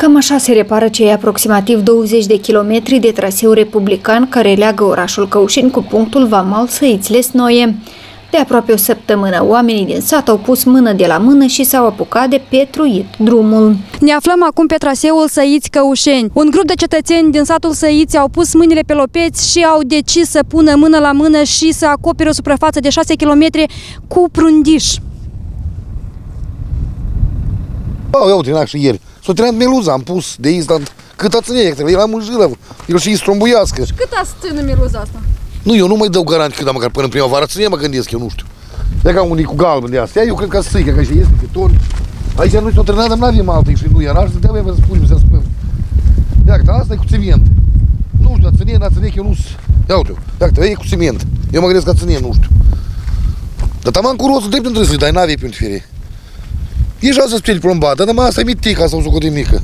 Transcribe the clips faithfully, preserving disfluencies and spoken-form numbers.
Cam așa se repară cei aproximativ douăzeci de kilometri de traseu republican care leagă orașul Căușeni cu punctul vamal Săiți-Lesnoie. De aproape o săptămână, oamenii din sat au pus mână de la mână și s-au apucat de petruit drumul. Ne aflăm acum pe traseul Săiți-Căușeni. Un grup de cetățeni din satul Săiți au pus mâinile pe lopeți și au decis să pună mână la mână și să acopere o suprafață de șase kilometri cu prundiș. Eu uite, și ieri. S-a terminat meluza, am pus de instant cât a ținut, că eram în jură, el și-i strombuiască. Și cât a ținut meluza asta? Nu, eu nu mai dau garanti cât, dar măcar până în primăvară ține, mă gândesc, eu nu știu. De ca unii cu galben de astea, eu cred că strică, că și este beton. Aici nu s-a terminat, dar nu avem altă și nu era, și trebuie să spunem, să spunem. Ia că asta e cu ciment. Nu știu, a ține, n-a ține, că eu nu știu. Ia uite, ia că e cu ciment. Eu mă gândesc că a ține, nu știu. Dar taman cu roțul drept între să-i dai, n-avei pe unde fere. E așa să speli plombat, dar asta e mitica sau o de mică.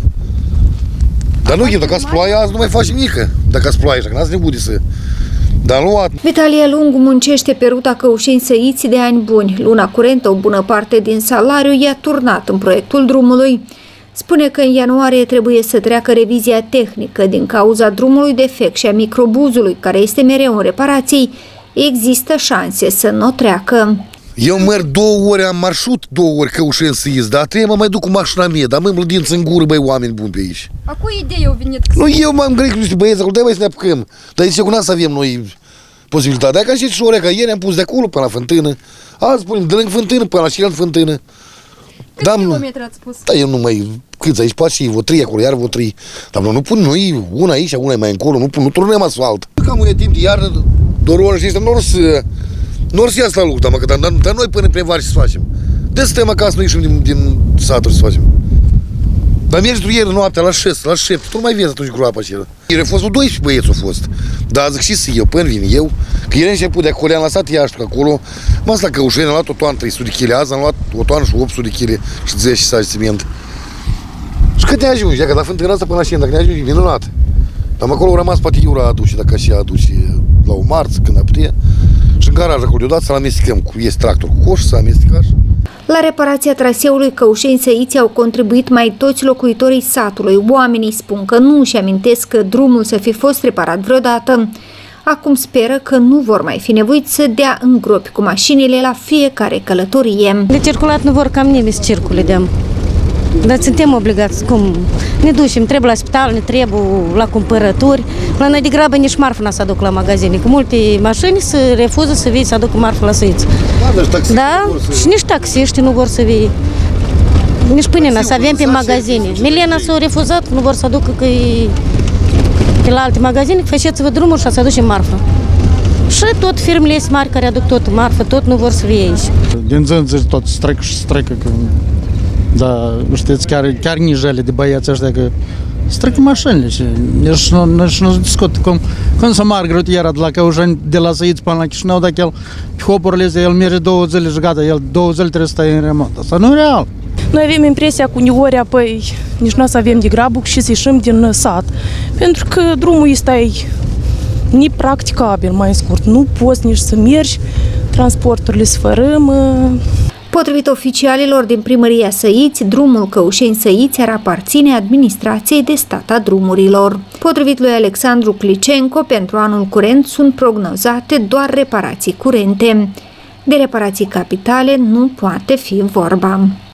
Dar nu, dacă ați ploaie, azi nu mai faci mică. Dacă ați ploaie așa, că n-ați nebunit să... Dar nu luat. Vitalie Lungu muncește pe ruta Căușeni-Săiți de ani buni. Luna curentă, o bună parte din salariu i-a turnat în proiectul drumului. Spune că în ianuarie trebuie să treacă revizia tehnică din cauza drumului defect și a microbuzului, care este mereu în reparații. Există șanse să nu o treacă. Eu merg două ore, am marșut două ori Căușeni-Săiți, dar trebuie mă mai duc cu mașina mea, dar mă mlădință în gură, băi, oameni buni pe aici. A cui idee au venit? Nu, eu m-am gândit cu niște băieți, acolo, trebuie să ne apucăm. Dar zice că n-am să avem noi posibilitatea. Ca și ore, că ieri am pus de acolo până la fântână, azi punem de lângă fântână până la cealaltă fântână. Câți kilometri ați pus? Da, eu nu mai, câți aici, poate și vă trei acolo, iar vă trei. Dar nu pun noi, una aici, una mai încolo, nu pun, nu turnăm asfalt. Cam e timp de iarnă, doar ori și ăștia, nu or să... Nu or să iasă la loc, dar, mă, dar, dar noi până prin vară ce să facem? De stăm acasă, noi ieșim din, din saturi să facem. Dar mergi tu ieri noaptea la șase, la șapte, tu nu mai vezi atunci groapa aceea. Ieri a fost o doisprezece băieți au fost. Dar zic și să eu, până vin eu, că ieri început de acolo, am lăsat Iași, că acolo, m-am stat Căușeni, am luat o toană trei sute de kg, azi am luat o toană și opt sute de kg și zece saci ciment. Și cât ne ajungi, că la fântâna asta până la șen, dacă ne ajungi, minunat. Dar acolo au rămas poate Iura aduce, dacă așa aduce la o marță, când a putea. Și în garaj acolo deodată să-l amestecăm, cu este tractor cu coș, să amestecaș. La reparația traseului Căușeni-Săiți au contribuit mai toți locuitorii satului. Oamenii spun că nu își amintesc că drumul să fi fost reparat vreodată. Acum speră că nu vor mai fi nevoiți să dea în gropi cu mașinile la fiecare călătorie. De circulat nu vor cam nimeni să circule de-am. Dar suntem obligați, cum ne ducem, trebuie la spital, ne trebuie la cumpărături. La noi de grabă nici marfă n-a să aduc la magazine, că multe mașini se refuză să vii să aducă marfă la Săiți. Da, și nici taxiștii nu vor să vii. Nici pâine n-a să avem pe magazine. Milena s-a refuzat, nu vor să aducă că e pe la alte magazine, faceți-vă drumul și să aducem marfă. Și tot firmele mari care aduc tot marfă, tot nu vor să vie aici. Din zi în zi tot strecă și strecă. Că... Da, știți, chiar, chiar nijele de băieți ăștia că strică mașinile și nici nu, nici nu discută cum, cum să meargă rutiera de la Căușeni, de la Săiți până la Chișinău, dacă el pe hopurile astea, el merge două zile și gata, el două zile trebuie să stai în remont. Asta nu e real. Noi avem impresia că uneori apoi nici nu o să avem de grabă și să ieșim din sat, pentru că drumul este nepracticabil, mai scurt. Nu poți nici să mergi, transporturile se fărâmă. Potrivit oficialilor din primăria Săiți, drumul Căușeni-Săiți ar aparține administrației de stat a drumurilor. Potrivit lui Alexandru Clicenco, pentru anul curent sunt prognozate doar reparații curente. De reparații capitale nu poate fi vorba.